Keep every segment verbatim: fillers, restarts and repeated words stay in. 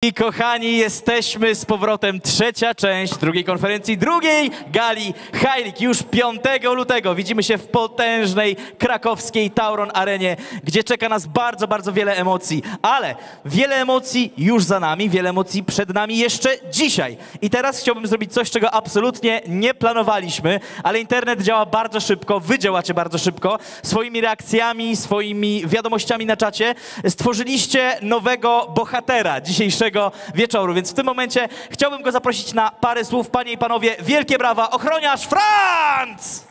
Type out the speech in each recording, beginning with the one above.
I kochani, jesteśmy z powrotem. Trzecia część drugiej konferencji, drugiej gali High League. Już piątego lutego widzimy się w potężnej krakowskiej Tauron Arenie, gdzie czeka nas bardzo, bardzo wiele emocji. Ale wiele emocji już za nami, wiele emocji przed nami jeszcze dzisiaj. I teraz chciałbym zrobić coś, czego absolutnie nie planowaliśmy, ale internet działa bardzo szybko, wy działacie bardzo szybko. Swoimi reakcjami, swoimi wiadomościami na czacie stworzyliście nowego bohatera dzisiejszego wieczoru, więc w tym momencie chciałbym go zaprosić na parę słów. Panie i panowie, wielkie brawa, ochroniarz Franz!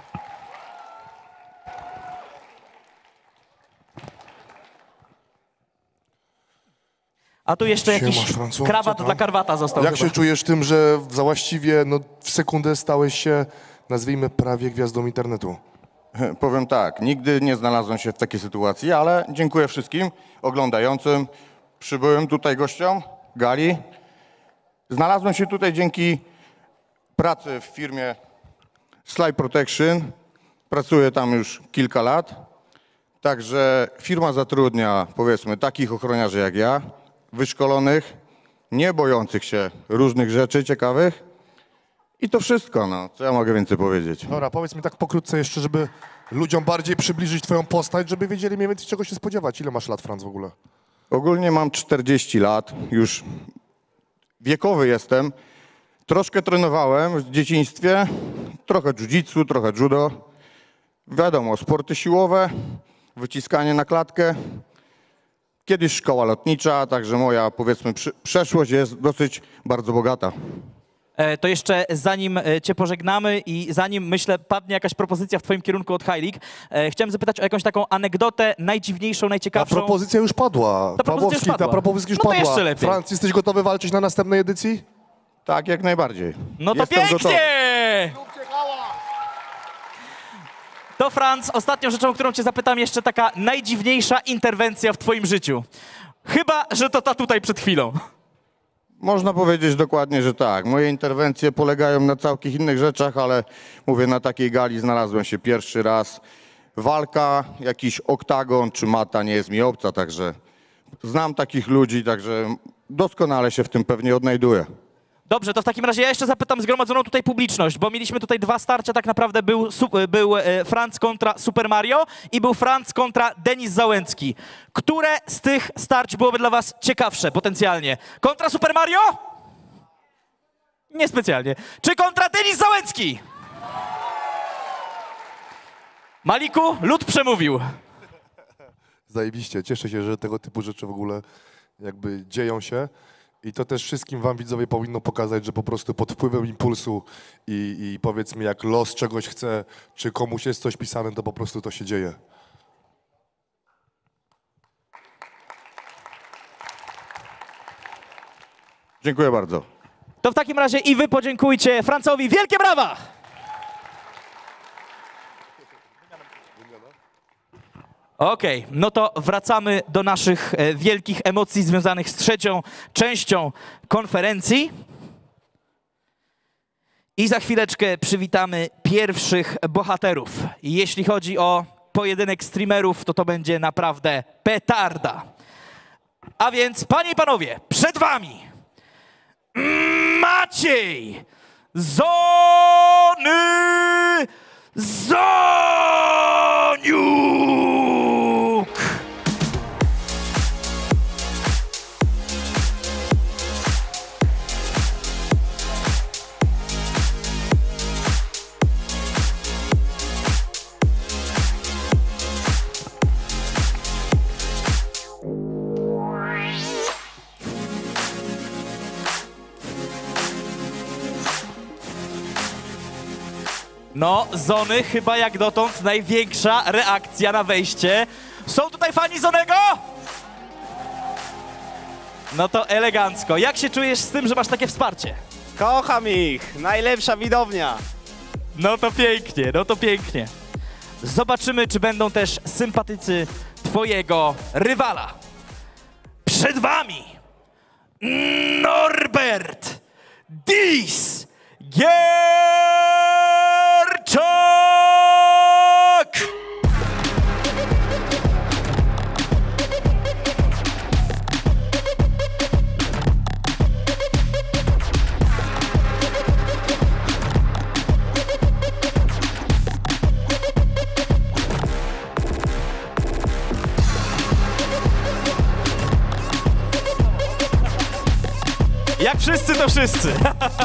A tu jeszcze jakiś Siemasz, Francu, krawat co dla tam? Karwata został. Jak chyba. się czujesz tym, że za właściwie no, w sekundę stałeś się, nazwijmy, prawie gwiazdą internetu? Powiem tak, nigdy nie znalazłem się w takiej sytuacji, ale dziękuję wszystkim oglądającym. Przybyłem tutaj gościom gali. Znalazłem się tutaj dzięki pracy w firmie Slide Protection. Pracuję tam już kilka lat. Także firma zatrudnia, powiedzmy, takich ochroniarzy jak ja, wyszkolonych, nie bojących się różnych rzeczy ciekawych. I to wszystko, no. Co ja mogę więcej powiedzieć? Dobra, powiedz mi tak pokrótce jeszcze, żeby ludziom bardziej przybliżyć twoją postać, żeby wiedzieli mniej więcej czego się spodziewać. Ile masz lat, Franz, w ogóle? Ogólnie mam czterdzieści lat, już wiekowy jestem. Troszkę trenowałem w dzieciństwie, trochę jiu-jitsu, trochę judo. Wiadomo, sporty siłowe, wyciskanie na klatkę. Kiedyś szkoła lotnicza, także moja, powiedzmy, przeszłość jest dosyć bardzo bogata. E, to jeszcze zanim e, cię pożegnamy i zanim, myślę, padnie jakaś propozycja w twoim kierunku od High League, e, chciałem zapytać o jakąś taką anegdotę najdziwniejszą, Ta najciekawszą. propozycja już padła. Ta propozycja już padła. Ta propozycja już No to padła. jeszcze lepiej. Franz, jesteś gotowy walczyć na następnej edycji? Tak, jak najbardziej. No to Jestem pięknie! gotowy. To Franz, ostatnią rzeczą, o którą cię zapytam, jeszcze taka najdziwniejsza interwencja w twoim życiu. Chyba że to ta tutaj przed chwilą. Można powiedzieć dokładnie, że tak. Moje interwencje polegają na całkiem innych rzeczach, ale mówię, na takiej gali znalazłem się pierwszy raz. Walka, jakiś oktagon czy mata nie jest mi obca, także znam takich ludzi, także doskonale się w tym pewnie odnajduję. Dobrze, to w takim razie ja jeszcze zapytam zgromadzoną tutaj publiczność, bo mieliśmy tutaj dwa starcia, tak naprawdę był, był e, Franz kontra Super Mario i był Franz kontra Denis Załęcki. Które z tych starć byłoby dla was ciekawsze potencjalnie? Kontra Super Mario? Niespecjalnie. Czy kontra Denis Załęcki? Maliku, lud przemówił. Zajebiście. Cieszę się, że tego typu rzeczy w ogóle jakby dzieją się. I to też wszystkim wam, widzowie, powinno pokazać, że po prostu pod wpływem impulsu i, i powiedzmy jak los czegoś chce, czy komuś jest coś pisane, to po prostu to się dzieje. Dziękuję bardzo. To w takim razie i wy podziękujcie Francowi. Wielkie brawa! Okej, okay, no to wracamy do naszych e, wielkich emocji związanych z trzecią częścią konferencji. I za chwileczkę przywitamy pierwszych bohaterów. Jeśli chodzi o pojedynek streamerów, to to będzie naprawdę petarda. A więc, panie i panowie, przed wami Maciej Zony Zoniuk! No, Zony chyba jak dotąd największa reakcja na wejście. Są tutaj fani Zonego? No to elegancko. Jak się czujesz z tym, że masz takie wsparcie? Kocham ich! Najlepsza widownia! No to pięknie, no to pięknie. Zobaczymy, czy będą też sympatycy twojego rywala. Przed wami Norbert Dis Gierczak! Jak wszyscy, to wszyscy.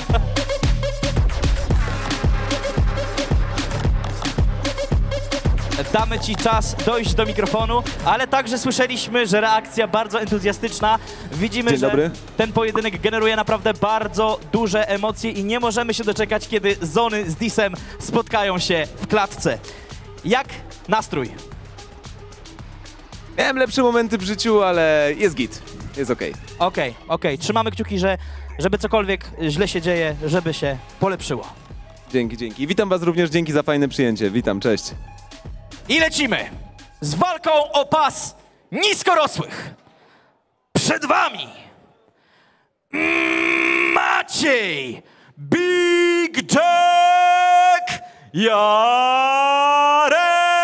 Damy ci czas dojść do mikrofonu, ale także słyszeliśmy, że reakcja bardzo entuzjastyczna. Widzimy, Dzień że dobry. ten pojedynek generuje naprawdę bardzo duże emocje i nie możemy się doczekać, kiedy Zony z Disem spotkają się w klatce. Jak nastrój? Miałem lepsze momenty w życiu, ale jest git. Jest okej. Okej, okej. Trzymamy kciuki, że żeby cokolwiek źle się dzieje, żeby się polepszyło. Dzięki, dzięki. Witam was również, dzięki za fajne przyjęcie. Witam, cześć. I lecimy z walką o pas niskorosłych. Przed wami Maciej Big Jack Jarema!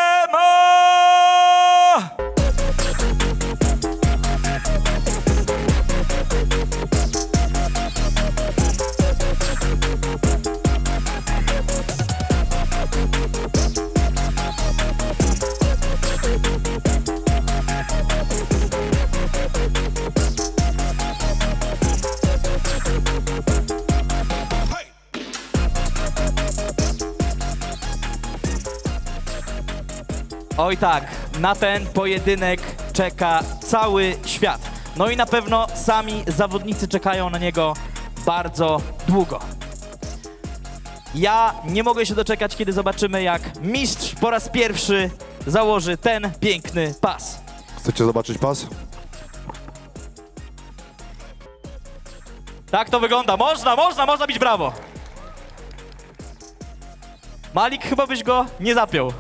Oj tak, na ten pojedynek czeka cały świat. No i na pewno sami zawodnicy czekają na niego bardzo długo. Ja nie mogę się doczekać, kiedy zobaczymy, jak mistrz po raz pierwszy założy ten piękny pas. Chcecie zobaczyć pas? Tak to wygląda. Można, można, można bić brawo. Malik, chyba byś go nie zapiął.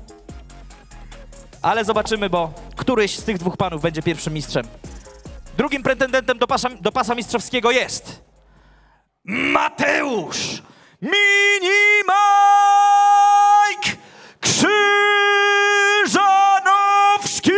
Ale zobaczymy, bo któryś z tych dwóch panów będzie pierwszym mistrzem. Drugim pretendentem do pasa, do pasa mistrzowskiego jest Mateusz Mini-Mike Krzyżanowski!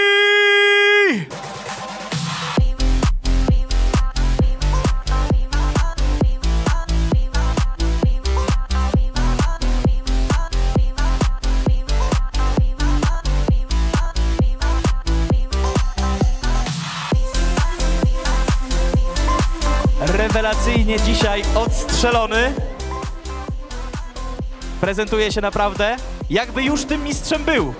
Rewelacyjnie dzisiaj odstrzelony. Prezentuje się naprawdę, jakby już tym mistrzem był.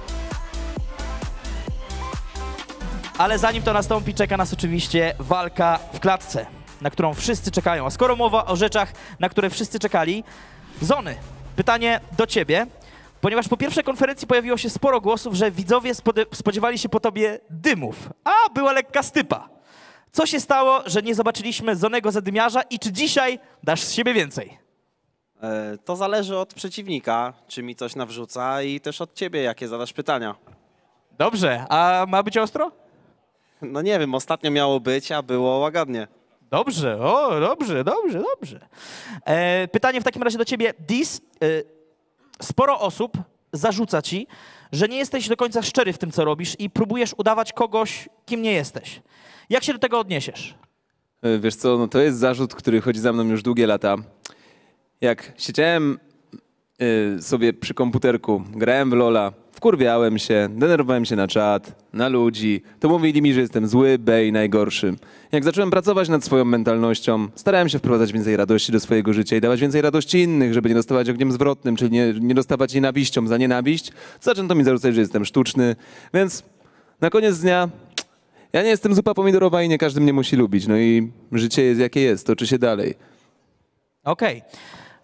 Ale zanim to nastąpi, czeka nas oczywiście walka w klatce, na którą wszyscy czekają. A skoro mowa o rzeczach, na które wszyscy czekali, Zony, pytanie do ciebie, ponieważ po pierwszej konferencji pojawiło się sporo głosów, że widzowie spodziewali się po tobie dymów, a była lekka stypa. Co się stało, że nie zobaczyliśmy Zonego zadymiarza i czy dzisiaj dasz z siebie więcej? E, To zależy od przeciwnika, czy mi coś nawrzuca i też od ciebie, jakie zadasz pytania. Dobrze, a ma być ostro? No nie wiem, ostatnio miało być, a było łagodnie. Dobrze, o, dobrze, dobrze, dobrze. E, pytanie w takim razie do ciebie, Dis. E, sporo osób zarzuca ci, że nie jesteś do końca szczery w tym, co robisz i próbujesz udawać kogoś, kim nie jesteś. Jak się do tego odniesiesz? E, Wiesz co, no to jest zarzut, który chodzi za mną już długie lata. Jak siedziałem y, sobie przy komputerku, grałem w Lola, wkurwiałem się, denerwowałem się na czat, na ludzi, to mówili mi, że jestem zły, bej, najgorszy. Jak zacząłem pracować nad swoją mentalnością, starałem się wprowadzać więcej radości do swojego życia i dawać więcej radości innych, żeby nie dostawać ogniem zwrotnym, czyli nie, nie dostawać nienawiścią za nienawiść, zaczęto mi zarzucać, że jestem sztuczny, więc na koniec dnia ja nie jestem zupa pomidorowa i nie każdy mnie musi lubić, no i życie jest jakie jest, toczy się dalej. Okej. Okay.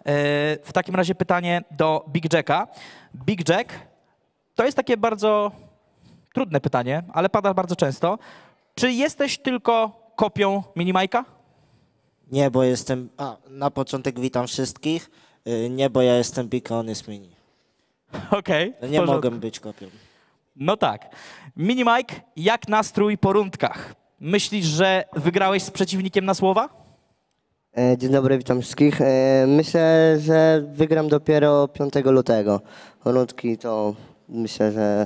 W takim razie pytanie do Big Jacka. Big Jack, to jest takie bardzo trudne pytanie, ale pada bardzo często. Czy jesteś tylko kopią Mini-Mike'a? Nie, bo jestem... A, na początek witam wszystkich. Y, Nie, bo ja jestem Big, a on jest Mini. Okej. No w nie porządku. mogę być kopią. No tak. Mini-Mike, jak nastrój po rundkach? Myślisz, że wygrałeś z przeciwnikiem na słowa? E, Dzień dobry, witam wszystkich. E, Myślę, że wygram dopiero piątego lutego. Rundki to myślę, że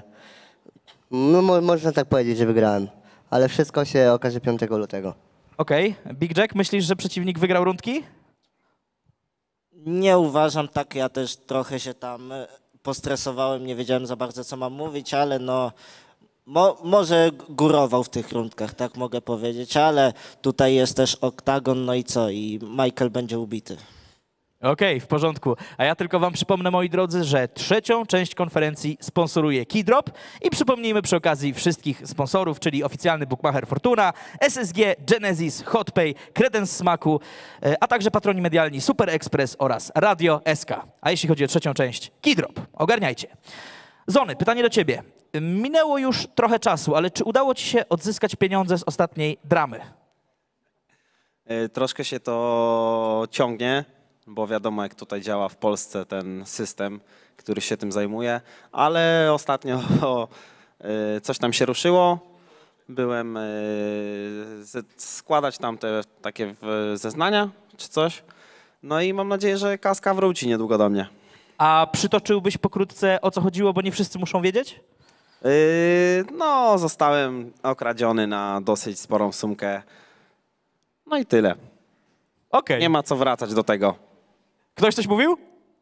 no, mo- można tak powiedzieć, że wygrałem. Ale wszystko się okaże piątego lutego. Okej. Big Jack, myślisz, że przeciwnik wygrał rundki? Nie uważam tak, ja też trochę się tam e, postresowałem, nie wiedziałem za bardzo, co mam mówić, ale no Mo, może górował w tych rundkach, tak mogę powiedzieć, ale tutaj jest też oktagon, no i co? I Michael będzie ubity. Okej, w porządku. A ja tylko wam przypomnę, moi drodzy, że trzecią część konferencji sponsoruje Keydrop i przypomnijmy przy okazji wszystkich sponsorów, czyli oficjalny bookmacher Fortuna, S S G, Genesis, Hotpay, Credence Smaku, e, a także patroni medialni Super Express oraz Radio S K. A jeśli chodzi o trzecią część, Keydrop. Ogarniajcie. Zony, pytanie do ciebie. Minęło już trochę czasu, ale czy udało ci się odzyskać pieniądze z ostatniej dramy? E, Troszkę się to ciągnie, bo wiadomo, jak tutaj działa w Polsce ten system, który się tym zajmuje, ale ostatnio o, e, coś tam się ruszyło. Byłem e, ze- składać tam te takie w- zeznania czy coś. No i mam nadzieję, że kaska wróci niedługo do mnie. A przytoczyłbyś pokrótce, o co chodziło, bo nie wszyscy muszą wiedzieć? Yy, no, zostałem okradziony na dosyć sporą sumkę. No i tyle. Okej. Nie ma co wracać do tego. Ktoś coś mówił?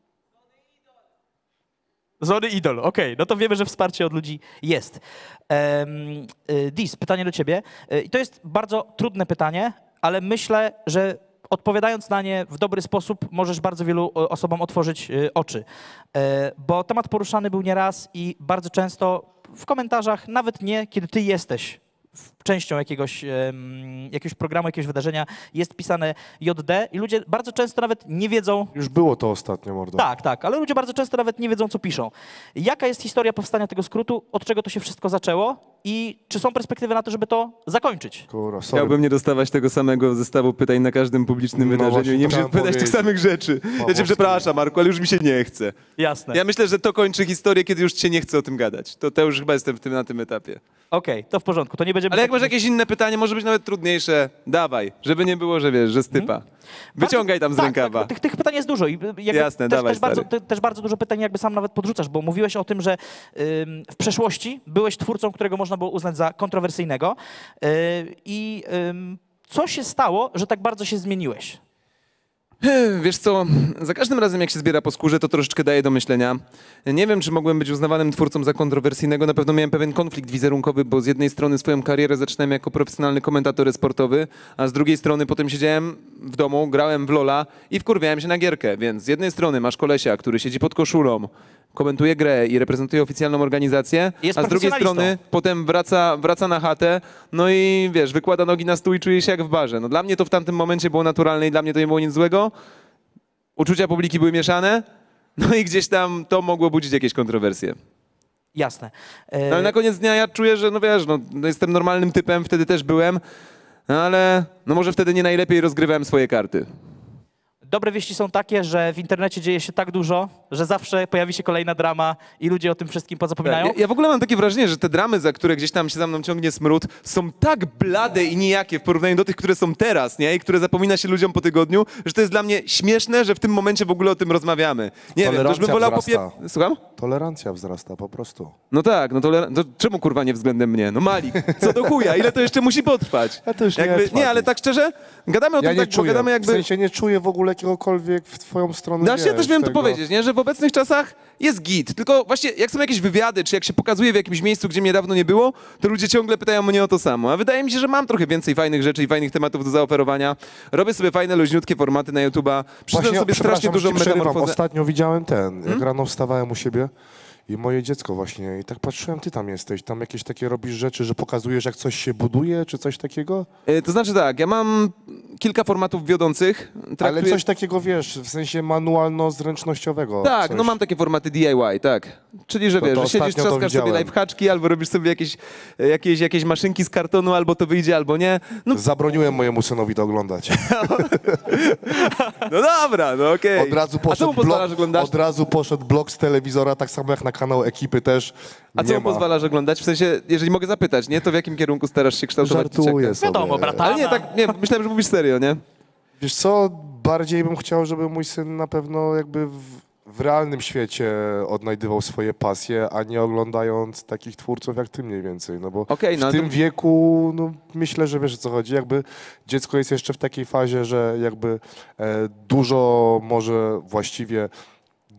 Zony Idol, okej, no to wiemy, że wsparcie od ludzi jest. Um, Dis, pytanie do ciebie. Y, I to jest bardzo trudne pytanie, ale myślę, że odpowiadając na nie w dobry sposób możesz bardzo wielu y, osobom otworzyć y, oczy. E, bo temat poruszany był nieraz i bardzo często w komentarzach, nawet nie kiedy ty jesteś w- częścią jakiegoś, em, jakiegoś programu, jakiegoś wydarzenia, jest pisane J D i ludzie bardzo często nawet nie wiedzą, Już było to ostatnio, mordo. tak, tak, ale ludzie bardzo często nawet nie wiedzą, co piszą. Jaka jest historia powstania tego skrótu, od czego to się wszystko zaczęło i czy są perspektywy na to, żeby to zakończyć? Kurwa, sorry. Chciałbym nie dostawać tego samego zestawu pytań na każdym publicznym No wydarzeniu właśnie, i nie chciałem musieć pytać tych powiedzieć. samych rzeczy. Ja cię Pawłowski. przepraszam, Marku, ale już mi się nie chce. Jasne. Ja myślę, że to kończy historię, kiedy już ci się nie chce o tym gadać. To, to już chyba jestem w tym, na tym etapie. Okej, to w porządku, to nie będziemy... Ale jak tak- masz jakieś inne pytanie, może być nawet trudniejsze, dawaj, żeby nie było, że wiesz, że stypa. Wyciągaj tam z tak, rękawa. Tak, tych, tych pytań jest dużo i jakby Jasne, też, dawaj, też, bardzo, stary. te, też bardzo dużo pytań jakby sam nawet podrzucasz, bo mówiłeś o tym, że ym, w przeszłości byłeś twórcą, którego można było uznać za kontrowersyjnego yy, i ym, co się stało, że tak bardzo się zmieniłeś? Wiesz co, za każdym razem jak się zbiera po skórze, to troszeczkę daje do myślenia. Nie wiem, czy mogłem być uznawanym twórcą za kontrowersyjnego. Na pewno miałem pewien konflikt wizerunkowy, bo z jednej strony swoją karierę zaczynałem jako profesjonalny komentator sportowy, a z drugiej strony potem siedziałem w domu, grałem w Lola i wkurwiałem się na gierkę. Więc z jednej strony masz kolesia, który siedzi pod koszulą, komentuje grę i reprezentuje oficjalną organizację, Jest a z drugiej profesjonalistą. strony potem wraca, wraca na chatę, no i wiesz, wykłada nogi na stół i czuje się jak w barze. No dla mnie to w tamtym momencie było naturalne i dla mnie to nie było nic złego. Uczucia publiki były mieszane, no i gdzieś tam to mogło budzić jakieś kontrowersje. Jasne. No Yy, ale na koniec dnia ja czuję, że no wiesz, no, no jestem normalnym typem, wtedy też byłem, no ale no może wtedy nie najlepiej rozgrywałem swoje karty. Dobre wieści są takie, że w internecie dzieje się tak dużo, że zawsze pojawi się kolejna drama i ludzie o tym wszystkim pozapominają. Ja, ja w ogóle mam takie wrażenie, że te dramy, za które gdzieś tam się za mną ciągnie smród, są tak blade i nijakie w porównaniu do tych, które są teraz, nie? I które zapomina się ludziom po tygodniu, że to jest dla mnie śmieszne, że w tym momencie w ogóle o tym rozmawiamy. Nie wiem, to już bym Tolerancja wolał wzrasta. popie... Słucham? Tolerancja wzrasta po prostu. No tak, no to, to czemu kurwa nie względem mnie? No Malik, co do chuja, ile to jeszcze musi potrwać? Ja to już nie jakby, trwa. nie, ale tak szczerze, gadamy o Ja tym nie tak, bo czuję, gadamy jakby... w sensie nie czuję w ogóle jakiegokolwiek w twoją stronę, No właśnie ja wiesz, też miałem to tego- powiedzieć, nie? Że w obecnych czasach jest git, tylko właśnie jak są jakieś wywiady, czy jak się pokazuje w jakimś miejscu, gdzie mnie dawno nie było, to ludzie ciągle pytają mnie o to samo. A wydaje mi się, że mam trochę więcej fajnych rzeczy i fajnych tematów do zaoferowania. Robię sobie fajne, luźniutkie formaty na YouTube'a. Przyszedłem Właśnie, sobie strasznie przepraszam, dużą ci przerywam. metamorfozę. Ostatnio widziałem ten, jak rano wstawałem u siebie i moje dziecko właśnie, i tak patrzyłem, ty tam jesteś, tam jakieś takie robisz rzeczy, że pokazujesz, jak coś się buduje, czy coś takiego? E, To znaczy tak, ja mam kilka formatów wiodących. Ale Traktuję- coś takiego, wiesz, w sensie manualno-zręcznościowego. Tak, coś. no mam takie formaty D I Y, tak. Czyli, że To- wiesz, to że siedzisz, ostatnio to trzaskasz sobie widziałem. lifehaczki, albo robisz sobie jakieś, jakieś, jakieś maszynki z kartonu, albo to wyjdzie, albo nie. No, Zabroniłem mojemu synowi to oglądać. no dobra, no okej. Od razu A co poszedł mu pozwalasz blok, oglądać? od razu poszedł blok z telewizora, tak samo jak na kanał Ekipy też. A co Nie mu ma. pozwalasz oglądać? W sensie, jeżeli mogę zapytać, nie? To w jakim kierunku starasz się kształtować Żartuję dzieciaka? sobie. Wiadomo, brata. Ale nie, tak, nie, myślałem, że mówisz serio, nie? Wiesz co, bardziej bym chciał, żeby mój syn na pewno jakby w, w realnym świecie odnajdywał swoje pasje, a nie oglądając takich twórców jak ty mniej więcej, no bo Okej, no w to- tym wieku, no myślę, że wiesz o co chodzi, jakby dziecko jest jeszcze w takiej fazie, że jakby e, dużo może właściwie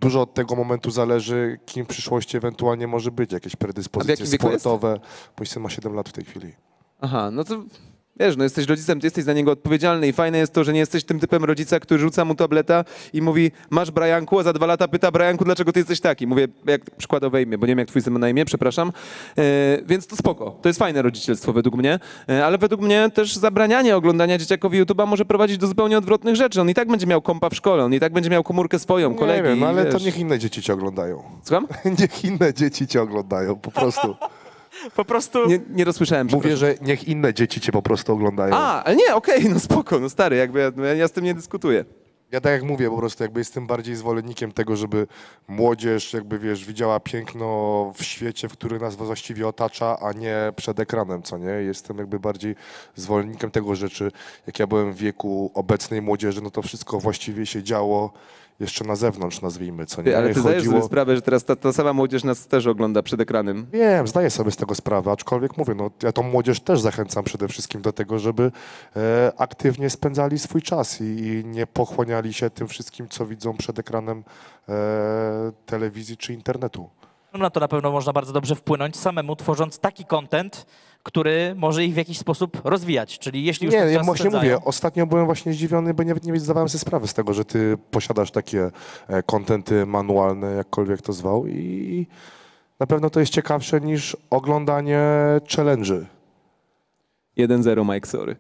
dużo od tego momentu zależy, kim w przyszłości ewentualnie może być, jakieś predyspozycje jakim wieku jest? sportowe. Mój syn ma siedem lat w tej chwili. Aha, no to wiesz, no jesteś rodzicem, ty jesteś za niego odpowiedzialny i fajne jest to, że nie jesteś tym typem rodzica, który rzuca mu tableta i mówi, masz Brianku, a za dwa lata pyta, Brianku, dlaczego ty jesteś taki? Mówię, jak przykładowe imię, bo nie wiem, jak twój syn ma na imię, przepraszam. E, więc to spoko, to jest fajne rodzicielstwo według mnie, e, ale według mnie też zabranianie oglądania dzieciakowi YouTube'a może prowadzić do zupełnie odwrotnych rzeczy. On i tak będzie miał kompa w szkole, on i tak będzie miał komórkę swoją, kolegi. Nie wiem, no ale wiesz. to niech inne dzieci cię oglądają. Słucham? Niech inne dzieci cię oglądają, po prostu. Po prostu... Nie, nie rozsłyszałem, Mówię, że niech inne dzieci cię po prostu oglądają. A, ale nie, okej, no spoko, no stary, jakby ja, no ja, ja z tym nie dyskutuję. Ja tak jak mówię, po prostu jakby jestem bardziej zwolennikiem tego, żeby młodzież jakby, wiesz, widziała piękno w świecie, w który nas właściwie otacza, a nie przed ekranem, co nie? Jestem jakby bardziej zwolennikiem tego rzeczy. Jak ja byłem w wieku obecnej młodzieży, no to wszystko właściwie się działo jeszcze na zewnątrz, nazwijmy, co nie? Ty, ale ty Chodziło... zdajesz sobie sprawę, że teraz ta, ta sama młodzież nas też ogląda przed ekranem. Wiem, zdaję sobie z tego sprawę, aczkolwiek mówię, no ja tą młodzież też zachęcam przede wszystkim do tego, żeby e, aktywnie spędzali swój czas i, i nie pochłaniali się tym wszystkim, co widzą przed ekranem e, telewizji czy internetu. No na to na pewno można bardzo dobrze wpłynąć samemu, tworząc taki content, który może ich w jakiś sposób rozwijać. Czyli jeśli już Nie, ten ja czas właśnie spędzają... mówię, ostatnio byłem właśnie zdziwiony, bo nawet nie zdawałem sobie sprawy z tego, że ty posiadasz takie e, kontenty manualne, jakkolwiek to zwał, i na pewno to jest ciekawsze niż oglądanie challenge'y. jeden zero, Mike, sorry.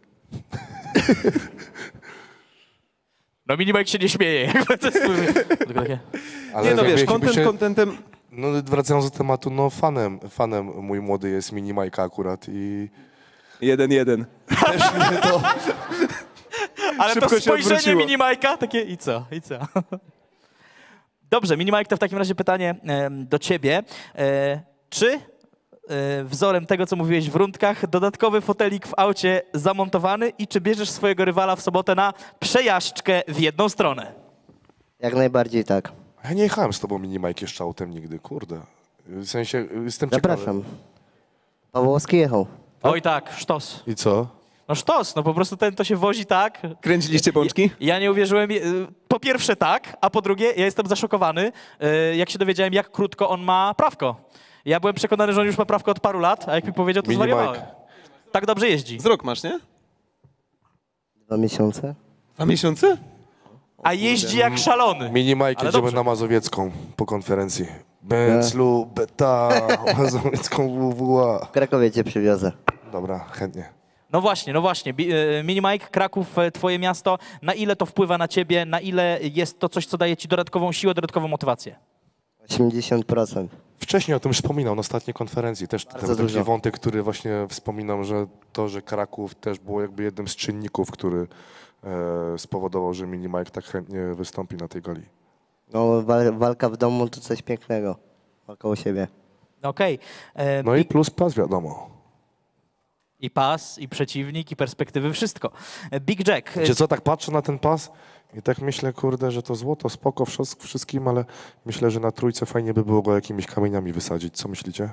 No Minimike się nie śmieje. Jakby to jest... Tylko takie... Ale Nie no jakby wiesz, się- content się- contentem... No wracając do tematu, no fanem, fanem mój młody jest Minimajka akurat i jeden jeden. też mnie to... Ale Szybko to się spojrzenie odwróciło. Minimajka, takie i co, i co? Dobrze, Minimajk, to w takim razie pytanie em, do ciebie. E, czy e, wzorem tego, co mówiłeś w rundkach, dodatkowy fotelik w aucie zamontowany i czy bierzesz swojego rywala w sobotę na przejażdżkę w jedną stronę? Jak najbardziej tak. Ja nie jechałem z tobą Minimajk jeszcze autem nigdy, kurde. W sensie, jestem ciekawy. Zapraszam. Pawłowski jechał. Oj tak, sztos. I co? No sztos, no po prostu ten to się wozi tak. Kręciliście pączki? Ja nie uwierzyłem, e, po pierwsze tak, a po drugie ja jestem zaszokowany, e, jak się dowiedziałem, jak krótko on ma prawko. Ja byłem przekonany, że on już ma prawko od paru lat, a jak mi powiedział, to Minimajk. zwariowałem. Tak dobrze jeździ. Z rok masz, nie? Dwa miesiące. Dwa miesiące? A jeździ jak szalony. Minimajk Ale jedziemy dobrze. na Mazowiecką po konferencji. Bęclu, Beta, Mazowiecką W W A. W Krakowie cię przywiozę. Dobra, chętnie. No właśnie, no właśnie. Bi- e, Minimajk, Kraków, e, twoje miasto. Na ile to wpływa na ciebie? Na ile jest to coś, co daje ci dodatkową siłę, dodatkową motywację? osiemdziesiąt procent. Wcześniej o tym wspominał na ostatniej konferencji. Też ten Bardzo taki dużo. wątek, który właśnie wspominam, że to, że Kraków też było jakby jednym z czynników, który e, spowodował, że Minimajk tak chętnie wystąpi na tej gali. No, wal, walka w domu to coś pięknego. Walka o siebie. Okej. E, No i Bi- plus pas, wiadomo. I pas, i przeciwnik, i perspektywy, wszystko. E, Big Jack. e, Wiecie co, tak patrzę na ten pas i tak myślę, kurde, że to złoto, spoko, wszyst- wszystkim, ale myślę, że na trójce fajnie by było go jakimiś kamieniami wysadzić. Co myślicie?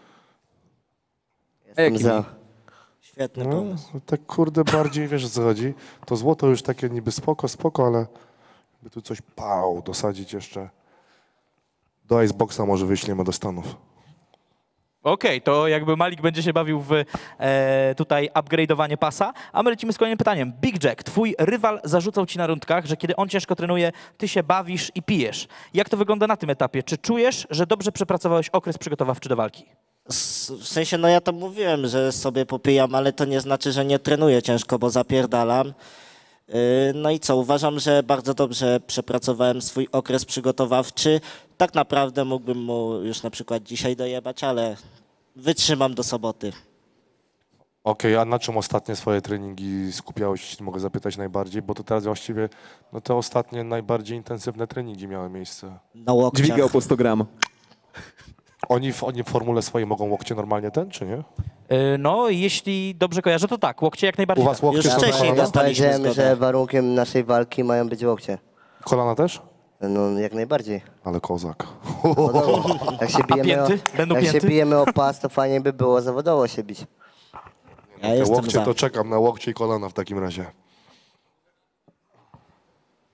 Jestem jakimi? za. Świetny No, pomysł. tak kurde bardziej, wiesz o co chodzi. To złoto już takie niby spoko, spoko, ale by tu coś pał dosadzić jeszcze. Do Iceboxa może wyślemy do Stanów. Okej, to jakby Malik będzie się bawił w e, tutaj upgrade'owanie pasa, a my lecimy z kolejnym pytaniem. Big Jack, twój rywal zarzucał ci na rundkach, że kiedy on ciężko trenuje, ty się bawisz i pijesz. Jak to wygląda na tym etapie? Czy czujesz, że dobrze przepracowałeś okres przygotowawczy do walki? S- W sensie, no ja to mówiłem, że sobie popijam, ale to nie znaczy, że nie trenuję ciężko, bo zapierdalam. Yy, No i co, uważam, że bardzo dobrze przepracowałem swój okres przygotowawczy. Tak naprawdę mógłbym mu już na przykład dzisiaj dojebać, ale wytrzymam do soboty. Okej, a na czym ostatnie swoje treningi skupiałeś, jeśli mogę zapytać najbardziej? Bo to teraz właściwie, no te ostatnie najbardziej intensywne treningi miały miejsce. Na łokciach. Dźwigał po sto gram. Oni w, oni w formule swojej mogą łokcie normalnie ten, czy nie? E, no, jeśli dobrze kojarzę, to tak, łokcie jak U najbardziej. was tak. łokcie Już są wcześniej kolana? dostaliśmy Powiedziałem, zgodę. że warunkiem naszej walki mają być łokcie. Kolana też? No jak najbardziej. Ale kozak. Zawodowo. Jak się bijemy, o, pięty? Będą jak pięty? się bijemy o pas, to fajnie by było zawodowo się bić. Ja Te jestem łokcie za. to czekam na łokcie i kolana w takim razie.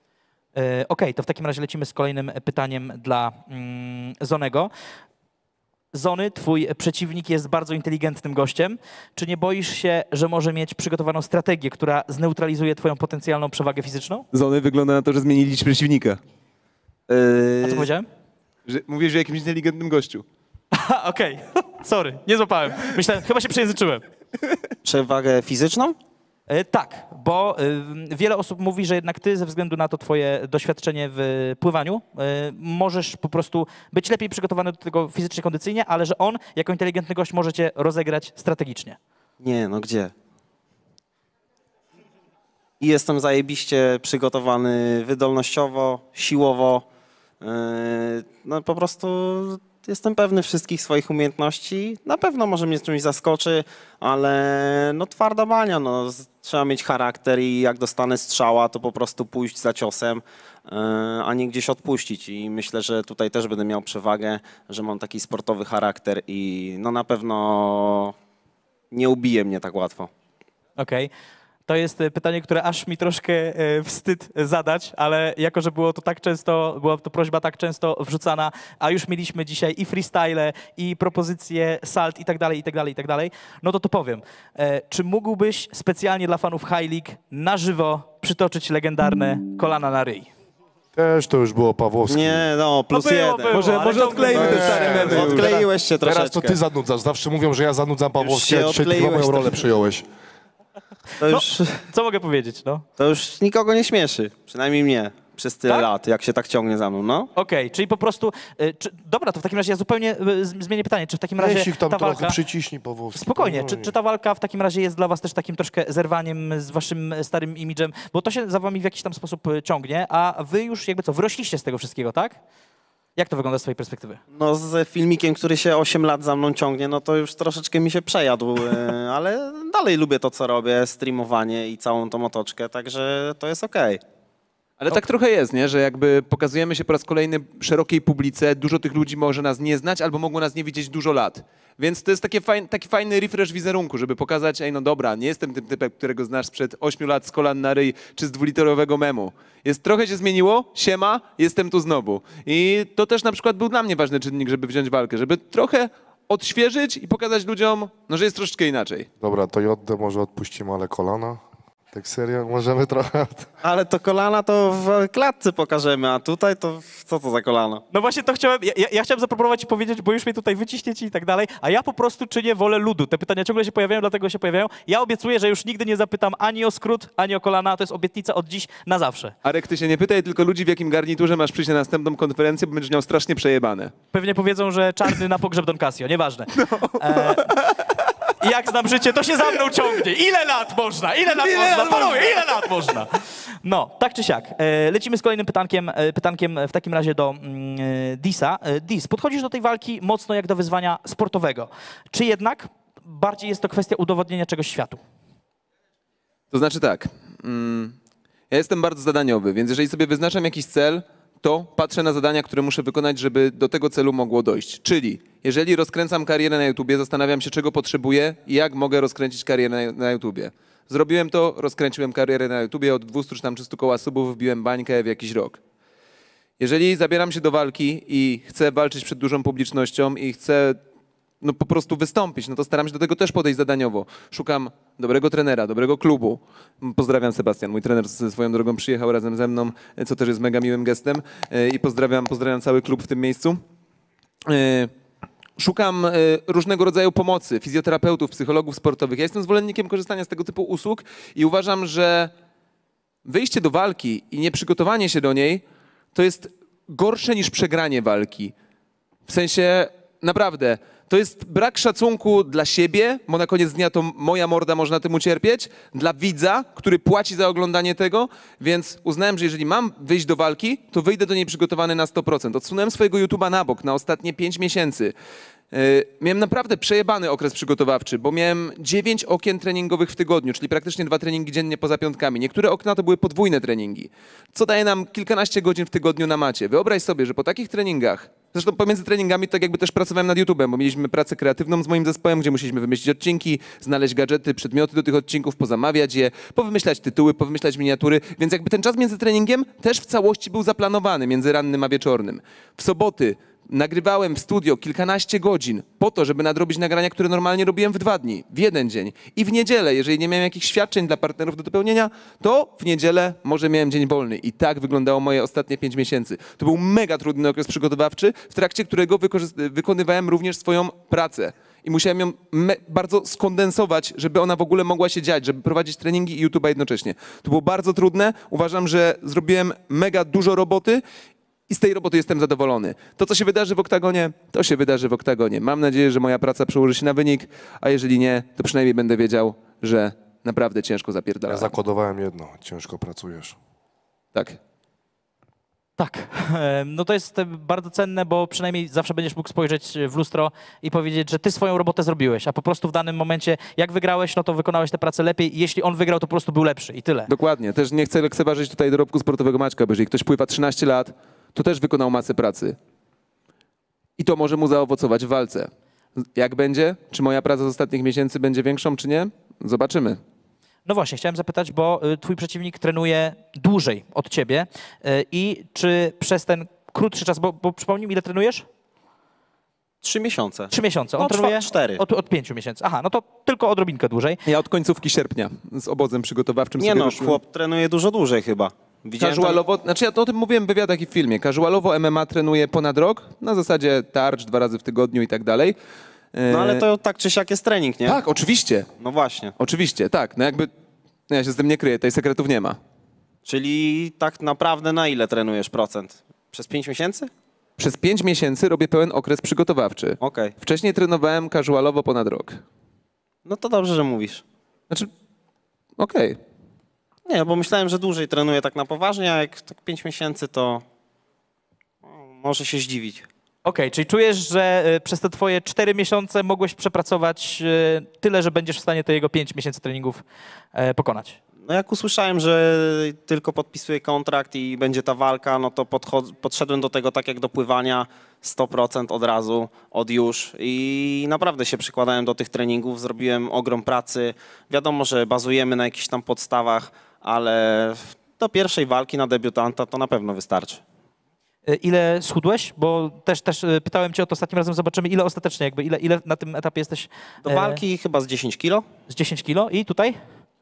E, Okej, to w takim razie lecimy z kolejnym pytaniem dla mm, Zonego. Zony, twój przeciwnik jest bardzo inteligentnym gościem. Czy nie boisz się, że może mieć przygotowaną strategię, która zneutralizuje twoją potencjalną przewagę fizyczną? Zony wygląda na to, że zmienili ci przeciwnika. A co powiedziałem? Że, mówisz o jakimś inteligentnym gościu. Aha, okej. Sorry, nie złapałem. Myślałem, chyba się przejęzyczyłem. Przewagę fizyczną? E, tak, bo y, wiele osób mówi, że jednak ty ze względu na to twoje doświadczenie w pływaniu y, możesz po prostu być lepiej przygotowany do tego fizycznie, kondycyjnie, ale że on jako inteligentny gość może cię rozegrać strategicznie. Nie, no gdzie? I jestem zajebiście przygotowany wydolnościowo, siłowo. Yy, no po prostu jestem pewny wszystkich swoich umiejętności. Na pewno może mnie czymś zaskoczy, ale no twarda bania, no z- trzeba mieć charakter i jak dostanę strzała, to po prostu pójść za ciosem, yy, a nie gdzieś odpuścić. I myślę, że tutaj też będę miał przewagę, że mam taki sportowy charakter i no na pewno nie ubije mnie tak łatwo. Okej. To jest e, pytanie, które aż mi troszkę e, wstyd zadać, ale jako, że było to tak często, była to prośba tak często wrzucana, a już mieliśmy dzisiaj i freestyle, i propozycje salt i tak dalej, i tak dalej, i tak dalej, no to to powiem. E, czy mógłbyś specjalnie dla fanów High League na żywo przytoczyć legendarne kolana na ryj? Też to już było Pawłowskie. Nie, no, plus było, jeden. było. Może, ale może ciągle odklejmy to te jest- stare memy już. Odkleiłeś się troszeczkę. Teraz to ty zanudzasz. Zawsze mówią, że ja zanudzam Pawłowskie, się a dzisiaj ty chyba odkleiłeś moją rolę trochę. przyjąłeś. To już, Co mogę powiedzieć, no? to już nikogo nie śmieszy. Przynajmniej mnie. Przez tyle Tak? lat, jak się tak ciągnie za mną, no. Okej, czyli po prostu... e, Czy, dobra, to w takim razie ja zupełnie e, z- zmienię pytanie. Czy w takim razie Weź ich tam ta trochę walka... przyciśnij, Pawłowski. Spokojnie, czy, Spokojnie. czy ta walka w takim razie jest dla was też takim troszkę zerwaniem z waszym starym imidżem? Bo to się za wami w jakiś tam sposób e, ciągnie, a wy już jakby co, wyrośliście z tego wszystkiego, tak? Jak to wygląda z twojej perspektywy? No z filmikiem, który się osiem lat za mną ciągnie, no to już troszeczkę mi się przejadł, e, ale dalej lubię to, co robię, streamowanie i całą tą otoczkę, także to jest okej. Ale tak trochę jest, nie? Że jakby pokazujemy się po raz kolejny szerokiej publice, dużo tych ludzi może nas nie znać albo mogło nas nie widzieć dużo lat. Więc to jest takie fajn, taki fajny refresh wizerunku, żeby pokazać, ej no dobra, nie jestem tym typem, którego znasz sprzed ośmiu lat z kolan na ryj czy z dwuliterowego memu. Jest, trochę się zmieniło, siema, jestem tu znowu. I to też na przykład był dla mnie ważny czynnik, żeby wziąć walkę, żeby trochę odświeżyć i pokazać ludziom, no, że jest troszeczkę inaczej. Dobra, to Joddę może odpuścimy, ale kolana? Tak serio? Możemy trochę? Ale to kolana to w klatce pokażemy, a tutaj to co to za kolano? No właśnie to chciałem, ja, ja chciałem zaproponować i powiedzieć, bo już mnie tutaj wyciśniecie i tak dalej, a ja po prostu czynię wolę ludu. Te pytania ciągle się pojawiają, dlatego się pojawiają. Ja obiecuję, że już nigdy nie zapytam ani o skrót, ani o kolana. To jest obietnica od dziś na zawsze. Arek, ty się nie pytaj tylko ludzi, w jakim garniturze masz przyjść na następną konferencję, bo będziesz miał strasznie przejebane. Pewnie powiedzą, że czarny na pogrzeb Don Casio, nieważne. E, jak znam życie, to się za mną ciągnie. Ile lat można? Ile lat można? Panowie, ile lat można? No, tak czy siak. E, lecimy z kolejnym pytankiem, e, pytankiem w takim razie do mm, e, Disa. E, Dis, podchodzisz do tej walki mocno jak do wyzwania sportowego. Czy jednak bardziej jest to kwestia udowodnienia czegoś światu? To znaczy tak, mm, ja jestem bardzo zadaniowy, więc jeżeli sobie wyznaczam jakiś cel, to patrzę na zadania, które muszę wykonać, żeby do tego celu mogło dojść. Czyli jeżeli rozkręcam karierę na YouTubie, zastanawiam się, czego potrzebuję i jak mogę rozkręcić karierę na, na YouTubie. Zrobiłem to, rozkręciłem karierę na YouTubie, od dwieście czy tam trzysta koła subów wbiłem bańkę w jakiś rok. Jeżeli zabieram się do walki i chcę walczyć przed dużą publicznością i chcę no, po prostu wystąpić, no to staram się do tego też podejść zadaniowo. Szukam dobrego trenera, dobrego klubu. Pozdrawiam Sebastian, mój trener ze swoją drogą przyjechał razem ze mną, co też jest mega miłym gestem i pozdrawiam, pozdrawiam cały klub w tym miejscu. Szukam różnego rodzaju pomocy, fizjoterapeutów, psychologów sportowych. Ja jestem zwolennikiem korzystania z tego typu usług i uważam, że wyjście do walki i nieprzygotowanie się do niej to jest gorsze niż przegranie walki. W sensie, naprawdę, to jest brak szacunku dla siebie, bo na koniec dnia to moja morda może na tym ucierpieć, dla widza, który płaci za oglądanie tego, więc uznałem, że jeżeli mam wyjść do walki, to wyjdę do niej przygotowany na sto procent. Odsunąłem swojego YouTube'a na bok na ostatnie pięć miesięcy. Yy, miałem naprawdę przejebany okres przygotowawczy, bo miałem dziewięć okien treningowych w tygodniu, czyli praktycznie dwa treningi dziennie poza piątkami. Niektóre okna to były podwójne treningi, co daje nam kilkanaście godzin w tygodniu na macie. Wyobraź sobie, że po takich treningach Zresztą pomiędzy treningami tak jakby też pracowałem nad YouTube'em, bo mieliśmy pracę kreatywną z moim zespołem, gdzie musieliśmy wymyślić odcinki, znaleźć gadżety, przedmioty do tych odcinków, pozamawiać je, powymyślać tytuły, powymyślać miniatury, więc jakby ten czas między treningiem też w całości był zaplanowany między rannym a wieczornym. W soboty nagrywałem w studio kilkanaście godzin po to, żeby nadrobić nagrania, które normalnie robiłem w dwa dni, w jeden dzień. I w niedzielę, jeżeli nie miałem jakichś świadczeń dla partnerów do dopełnienia, to w niedzielę może miałem dzień wolny. I tak wyglądało moje ostatnie pięć miesięcy. To był mega trudny okres przygotowawczy, w trakcie którego wykonywałem również swoją pracę. I musiałem ją bardzo skondensować, żeby ona w ogóle mogła się dziać, żeby prowadzić treningi i YouTube'a jednocześnie. To było bardzo trudne. Uważam, że zrobiłem mega dużo roboty i z tej roboty jestem zadowolony. To, co się wydarzy w oktagonie, to się wydarzy w oktagonie. Mam nadzieję, że moja praca przełoży się na wynik, a jeżeli nie, to przynajmniej będę wiedział, że naprawdę ciężko Ja zapierdalałem. zakodowałem jedno, ciężko pracujesz. Tak. Tak, no to jest bardzo cenne, bo przynajmniej zawsze będziesz mógł spojrzeć w lustro i powiedzieć, że ty swoją robotę zrobiłeś, a po prostu w danym momencie, jak wygrałeś, no to wykonałeś tę pracę lepiej i jeśli on wygrał, to po prostu był lepszy i tyle. Dokładnie. Też nie chcę lekceważyć tutaj dorobku sportowego Maćka, bo jeżeli ktoś pływa trzynaście lat, to też wykonał masę pracy. I to może mu zaowocować w walce. Jak będzie? Czy moja praca z ostatnich miesięcy będzie większą, czy nie? Zobaczymy. No właśnie, chciałem zapytać, bo y, twój przeciwnik trenuje dłużej od ciebie y, i czy przez ten krótszy czas, bo, bo przypomnij mi, ile trenujesz? Trzy miesiące. Trzy miesiące. On No, trenuje czwa- cztery. Od, od pięciu miesięcy. Aha, no to tylko odrobinkę dłużej. Ja od końcówki sierpnia z obozem przygotowawczym Nie sobie no, ruszyłem. chłop trenuje dużo dłużej chyba. Widziałem tam- Casualowo, znaczy ja to o tym mówiłem w wywiadach i w filmie. Casualowo M M A trenuje ponad rok, na zasadzie tarcz dwa razy w tygodniu i tak dalej. No ale to tak czy siak jest trening, nie? Tak, oczywiście. No właśnie. Oczywiście, tak. No jakby, no ja się z tym nie kryję, tutaj sekretów nie ma. Czyli tak naprawdę na ile trenujesz procent? Przez pięć miesięcy? Przez pięć miesięcy robię pełen okres przygotowawczy. Okej. Wcześniej trenowałem casualowo ponad rok. No to dobrze, że mówisz. Znaczy, okej. Nie, bo myślałem, że dłużej trenuję tak na poważnie, a jak tak pięć miesięcy, to no, może się zdziwić. Okej, czyli czujesz, że y, przez te twoje cztery miesiące mogłeś przepracować y, tyle, że będziesz w stanie te jego pięć miesięcy treningów y, pokonać. No jak usłyszałem, że tylko podpisuję kontrakt i będzie ta walka, no to podchod- podszedłem do tego tak jak do pływania, sto procent od razu, od już i naprawdę się przykładałem do tych treningów, zrobiłem ogrom pracy. Wiadomo, że bazujemy na jakichś tam podstawach, ale do pierwszej walki na debiutanta to na pewno wystarczy. Y, Ile schudłeś? Bo też, też y, pytałem cię o to ostatnim razem, zobaczymy ile ostatecznie, jakby ile, ile na tym etapie jesteś Do e, walki chyba z dziesięć kilo. z dziesięć kilo i tutaj?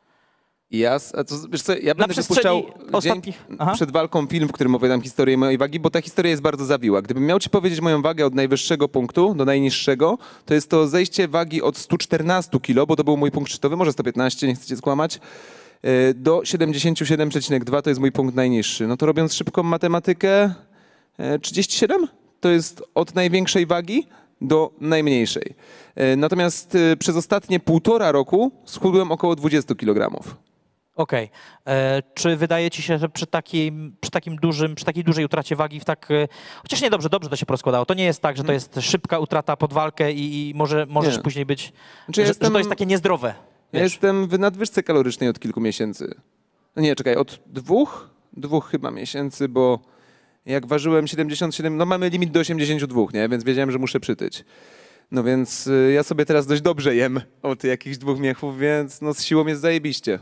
I ja, a to, wiesz co, ja będę przestrzeni wypuszczał ostatnich- dzień Aha. przed walką film, w którym opowiadam historię mojej wagi, bo ta historia jest bardzo zawiła. Gdybym miał ci powiedzieć moją wagę od najwyższego punktu do najniższego, to jest to zejście wagi od stu czternastu kilo, bo to był mój punkt szczytowy, może sto piętnaście, nie chcecie skłamać, yy, do siedemdziesiąt siedem przecinek dwa to jest mój punkt najniższy. No to robiąc szybką matematykę, yy, trzydzieści siedem to jest od największej wagi do najmniejszej. Yy, Natomiast yy, przez ostatnie półtora roku schudłem około dwadzieścia kilogramów. Okej. E, Czy wydaje ci się, że przy takim, przy takim dużym, przy takiej dużej utracie wagi w tak... e, Chociaż nie, dobrze, dobrze to się porozkładało. To nie jest tak, że to jest szybka utrata pod walkę i, i może, możesz Nie. później być... Znaczy, ja że, jestem- że to jest takie niezdrowe. Ja wiesz. jestem w nadwyżce kalorycznej od kilku miesięcy. No nie, czekaj, od dwóch? Dwóch chyba miesięcy, bo jak ważyłem siedemdziesiąt siedem, no mamy limit do osiemdziesięciu dwóch, nie? Więc wiedziałem, że muszę przytyć. No więc y, ja sobie teraz dość dobrze jem od jakichś dwóch miechów, więc no z siłą jest zajebiście.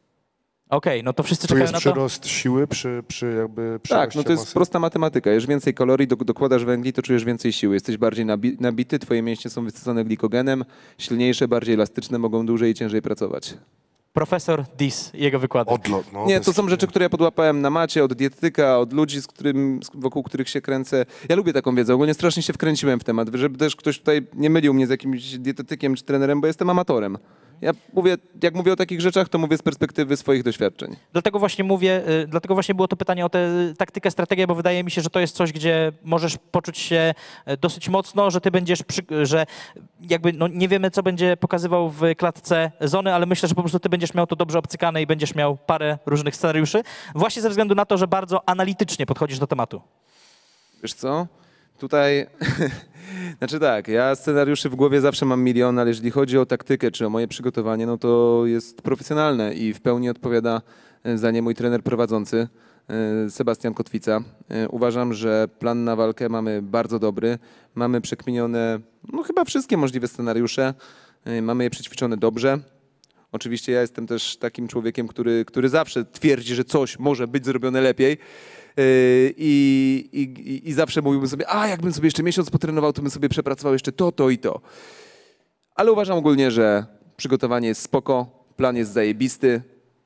Okej, no to wszyscy Tu czekają jest na to. przyrost siły przy, przy jakby Tak, przyroście no to jest masy? prosta matematyka. Jesz więcej kalorii, do, dokładasz węgli, to czujesz więcej siły. Jesteś bardziej nabi nabity, twoje mięśnie są wysycone glikogenem, silniejsze, bardziej elastyczne, mogą dłużej i ciężej pracować. Profesor Dis i jego wykłady. Odlot, no. Nie, bez to są kitu. rzeczy, które ja podłapałem na macie, od dietetyka, od ludzi, z którym, z- wokół których się kręcę. Ja lubię taką wiedzę, ogólnie strasznie się wkręciłem w temat, żeby też ktoś tutaj nie mylił mnie z jakimś dietetykiem czy trenerem, bo jestem amatorem. Ja mówię, jak mówię o takich rzeczach, to mówię z perspektywy swoich doświadczeń. Dlatego właśnie mówię, y, dlatego właśnie było to pytanie o tę taktykę, strategię, bo wydaje mi się, że to jest coś, gdzie możesz poczuć się y, dosyć mocno, że ty będziesz, przy, że jakby no nie wiemy, co będzie pokazywał w klatce Zony, ale myślę, że po prostu ty będziesz miał to dobrze obcykane i będziesz miał parę różnych scenariuszy, właśnie ze względu na to, że bardzo analitycznie podchodzisz do tematu. Wiesz co? Tutaj, znaczy tak, ja scenariuszy w głowie zawsze mam milion, ale jeżeli chodzi o taktykę czy o moje przygotowanie, no to jest profesjonalne i w pełni odpowiada za nie mój trener prowadzący. e, Sebastian Kotwica. E, Uważam, że plan na walkę mamy bardzo dobry. Mamy przekminione no, chyba wszystkie możliwe scenariusze. E, Mamy je przećwiczone dobrze. Oczywiście ja jestem też takim człowiekiem, który, który zawsze twierdzi, że coś może być zrobione lepiej. Yy, I, i, I zawsze mówiłbym sobie, a jakbym sobie jeszcze miesiąc potrenował, to bym sobie przepracował jeszcze to, to i to. Ale uważam ogólnie, że przygotowanie jest spoko, plan jest zajebisty.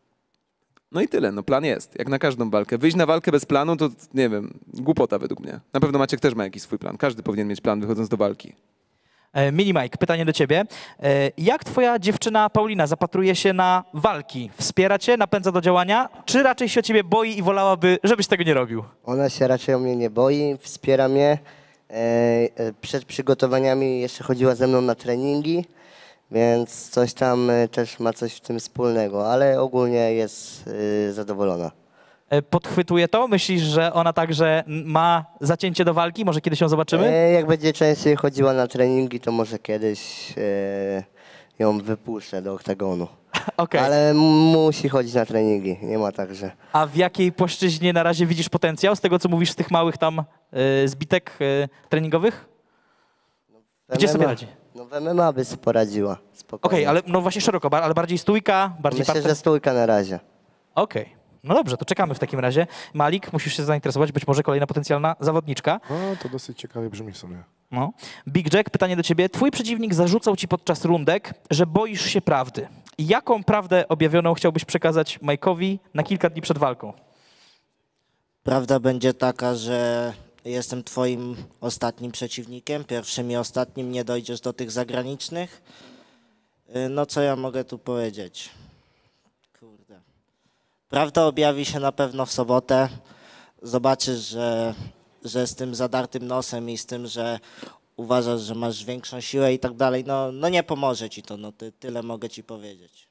No i tyle, no plan jest, jak na każdą walkę. Wyjść na walkę bez planu to, nie wiem, głupota według mnie. Na pewno Maciek też ma jakiś swój plan. Każdy powinien mieć plan wychodząc do walki. E, Mini Mike, pytanie do ciebie. E, Jak twoja dziewczyna Paulina zapatruje się na walki? Wspiera cię, napędza do działania, czy raczej się o ciebie boi i wolałaby, żebyś tego nie robił? Ona się raczej o mnie nie boi, wspiera mnie. E, e, Przed przygotowaniami jeszcze chodziła ze mną na treningi, więc coś tam e, też ma coś w tym wspólnego, ale ogólnie jest e, zadowolona. E, Podchwytuje to? Myślisz, że ona także ma zacięcie do walki? Może kiedyś ją zobaczymy? E, Jak będzie częściej chodziła na treningi, to może kiedyś e, ją wypuszczę do oktagonu. Okej. Ale m- musi chodzić na treningi, nie ma tak, że... A w jakiej płaszczyźnie na razie widzisz potencjał z tego, co mówisz z tych małych tam e, zbitek e, treningowych? W Gdzie sobie M M A radzi? No w M M A by sobie poradziła, Okej, spokojnie. ale no właśnie szeroko, ba- ale bardziej stójka, bardziej Myślę, parter? że stójka na razie. Okej. No dobrze, to czekamy w takim razie. Malik, musisz się zainteresować, być może kolejna potencjalna zawodniczka. No, to dosyć ciekawie brzmi w sumie. No. Big Jack, pytanie do ciebie. Twój przeciwnik zarzucał ci podczas rundek, że boisz się prawdy. Jaką prawdę objawioną chciałbyś przekazać Mike'owi na kilka dni przed walką? Prawda będzie taka, że jestem twoim ostatnim przeciwnikiem, pierwszym i ostatnim, nie dojdziesz do tych zagranicznych. Y, No co ja mogę tu powiedzieć? Kurde. Prawda objawi się na pewno w sobotę. Zobaczysz, że, że z tym zadartym nosem i z tym, że uważasz, że masz większą siłę i tak dalej, no, no nie pomoże ci to, no ty, tyle mogę ci powiedzieć.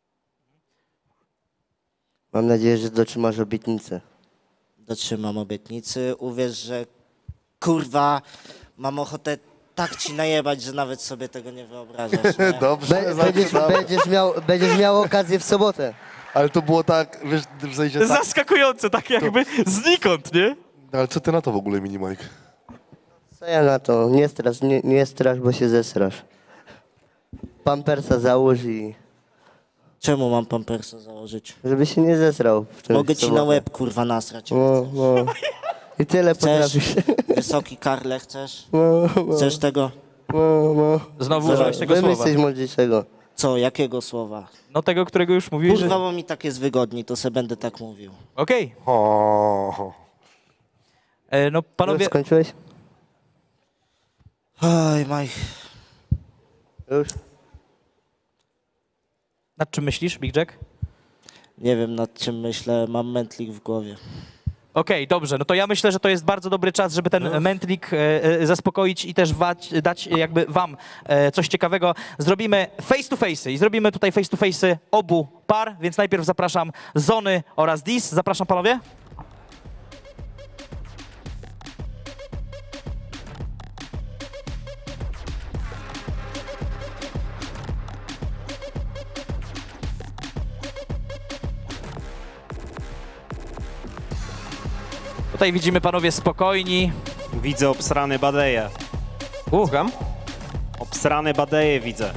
Mam nadzieję, że dotrzymasz obietnicy. Dotrzymam obietnicy. Uwierz, że kurwa, mam ochotę tak ci najebać, że nawet sobie tego nie wyobrażasz. Nie? Dobrze, Be- będziesz, będziesz, miał, będziesz miał okazję w sobotę. ale to było tak, wiesz, w sensie tak... Zaskakujące, tak jakby znikąd, nie? Ale co ty na to w ogóle, Mini Mike? Co ja na to? Nie strasz, nie, nie strasz, bo się zesrasz. Pampersa załóż i... Czemu mam pampersa założyć? Żeby się nie zesrał. W tym Mogę ci na sobotę. łeb kurwa nasrać. jak No, chcesz. no. I tyle Chcesz? potrafisz. Wysoki Karle chcesz? No, no, Chcesz tego? no, no. Znowu użyłeś tego Wymyśl słowa. coś mądrzejszego. Co? Jakiego słowa? No tego, którego już mówiłeś, że... Kurwa, bo mi tak jest wygodniej, to se będę tak mówił. Okej. O, E, No Już panowie, skończyłeś? Oj, maj. Już? nad czym myślisz, Big Jack? Nie wiem nad czym myślę, mam mętlik w głowie. Okej, dobrze. No to ja myślę, że to jest bardzo dobry czas, żeby ten mętlik e, e, zaspokoić i też wać, dać jakby wam e, coś ciekawego. Zrobimy face to face i zrobimy tutaj face to face obu par, więc najpierw zapraszam Zony oraz Dis. Zapraszam panowie. Tutaj widzimy panowie spokojni. Widzę obsrane badeje. Słucham? Obsrane badeje widzę.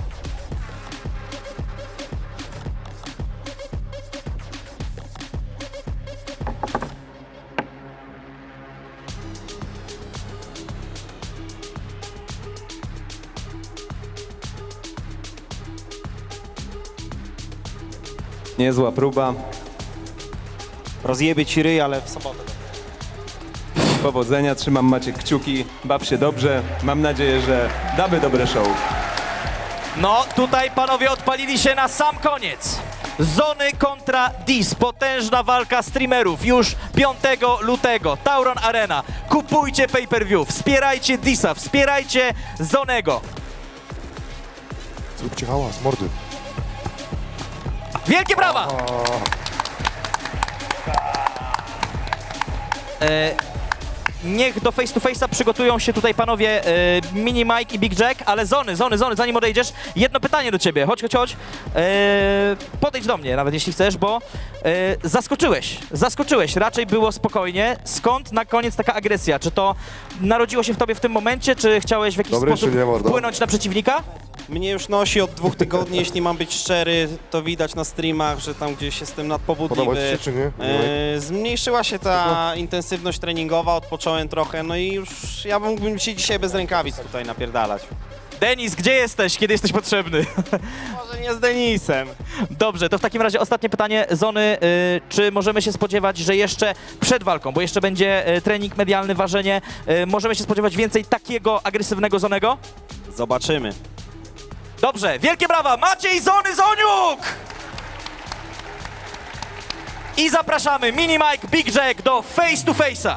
Niezła próba. Rozjebie ci ryj, ale w sobotę. Powodzenia, trzymam Maciek kciuki. Baw się dobrze. Mam nadzieję, że damy dobre show. No, tutaj panowie odpalili się na sam koniec. Zony kontra Dis. Potężna walka streamerów już piątego lutego. Tauron Arena. Kupujcie pay-per-view. Wspierajcie Disa. Wspierajcie Zonego. zróbcie hałas, mordy. Wielkie brawa! E, niech do face to face'a przygotują się tutaj panowie e, Mini Mike i Big Jack, ale Zony, Zony, Zony, zanim odejdziesz, jedno pytanie do ciebie. Chodź, chodź, chodź. E, podejdź do mnie nawet, jeśli chcesz, bo e, zaskoczyłeś, zaskoczyłeś. Raczej było spokojnie. Skąd na koniec taka agresja? Czy to narodziło się w tobie w tym momencie, czy chciałeś w jakiś Dobry, sposób czy nie, mordo? wpłynąć na przeciwnika? Mnie już nosi od dwóch tygodni, jeśli mam być szczery, to widać na streamach, że tam gdzieś jestem Podoba ci nadpobudliwy. się, czy nie? E, zmniejszyła się ta intensywność treningowa, odpocząłem trochę, no i już ja mógłbym się dzisiaj bez rękawic tutaj napierdalać. Denis, gdzie jesteś, kiedy jesteś potrzebny? Może nie z Denisem. Dobrze, to w takim razie ostatnie pytanie. Zony, y, czy możemy się spodziewać, że jeszcze przed walką, bo jeszcze będzie y, trening medialny, ważenie, y, możemy się spodziewać więcej takiego agresywnego Zonego? Zobaczymy. Dobrze, wielkie brawa, Maciej Zony Zoniuk! I zapraszamy Mini Mike, Big Jack do face to face'a.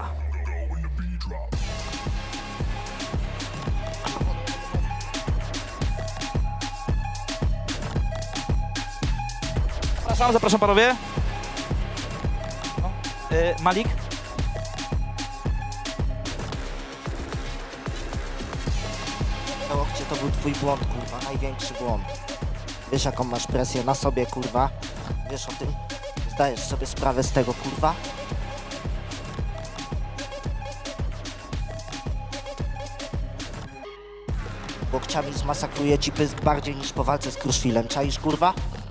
Zapraszam, zapraszam panowie. No, y, Malik. Gdzie to był twój błąd, kurwa, największy błąd. Wiesz, jaką masz presję na sobie, kurwa? Wiesz o tym? Zdajesz sobie sprawę z tego, kurwa? Łokciami zmasakruje ci pysk bardziej niż po walce z Kruszwilem. Czaisz, kurwa?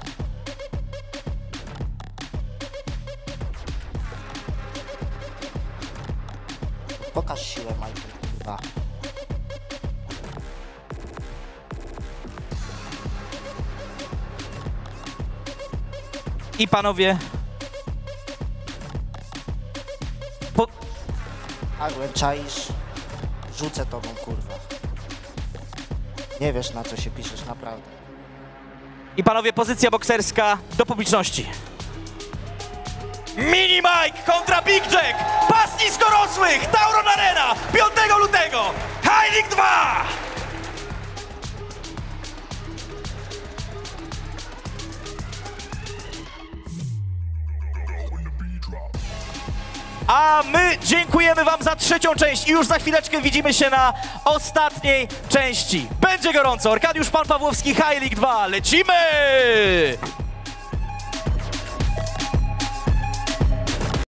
Pokaż siłę, Michael, kurwa. I panowie. Po... Arlen, czaisz? Rzucę tobą, kurwa. Nie wiesz, na co się piszesz, naprawdę. I panowie, pozycja bokserska do publiczności. Mini Mike kontra Big Jack! Pas niskorosłych! Tauron Arena! piątego lutego! High League dwa! A my dziękujemy wam za trzecią część i już za chwileczkę widzimy się na ostatniej części. Będzie gorąco. Arkadiusz Pan Pawłowski, High League dwa. Lecimy!